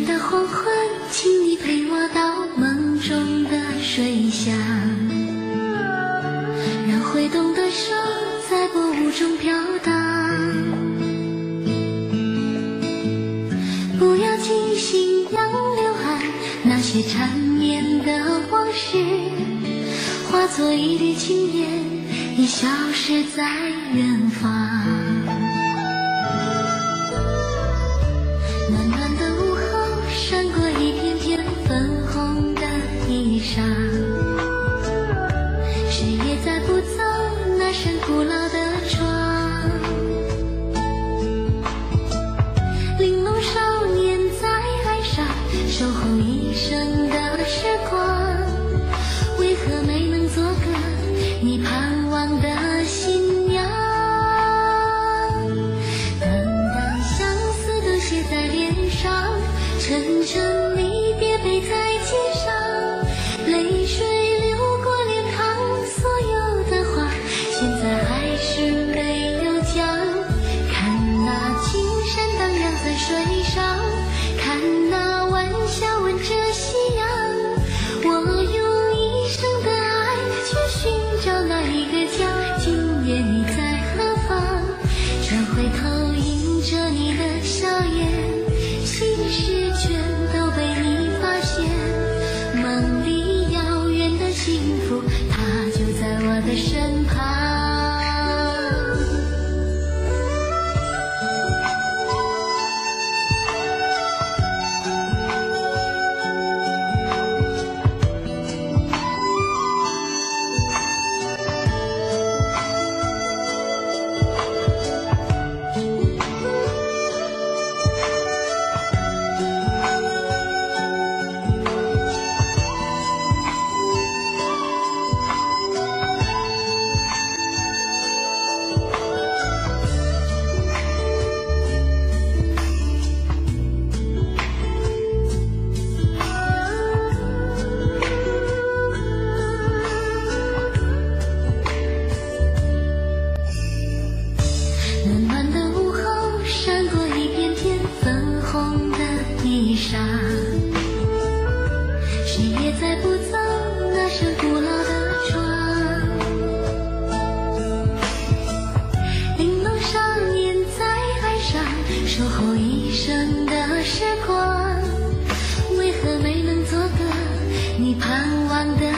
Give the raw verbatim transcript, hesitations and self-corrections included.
的黄昏，请你陪我到梦中的水乡，让挥动的手在薄雾中飘荡。不要惊醒杨柳岸那些缠绵的往事，化作一缕青烟，已消失在远方。暖暖的午后，闪过一片片粉红的衣裳，谁也再不走那扇古老的窗。玲珑少年在岸上守候一生的时光，为何没能做个你盼望的新娘？淡淡相思都写在脸上，沉沉离别背在肩上，泪水流过脸庞，所有的话现在还是没有讲。看那青山荡漾在水上，看那晚霞吻着夕阳，我用一生的爱去寻找那一个家。今夜你在何方？转回头迎着你的笑颜，心事全都被你发现。梦里遥远的幸福，它就在我的身旁。暖暖的午后，闪过一片片粉红的衣裳，谁也再不走那扇古老的窗。玲珑少年在岸上守候一生的时光，为何没能做个你盼望的